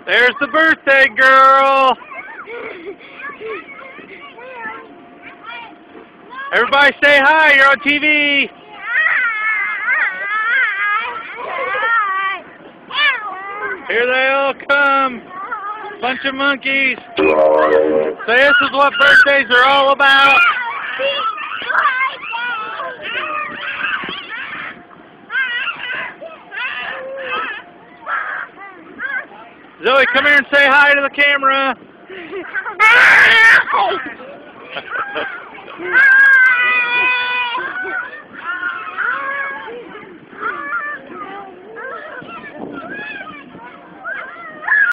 There's the birthday girl. Everybody say hi, you're on TV. Here they all come. Bunch of monkeys. So this is what birthdays are all about. Zoe, come here and say hi to the camera.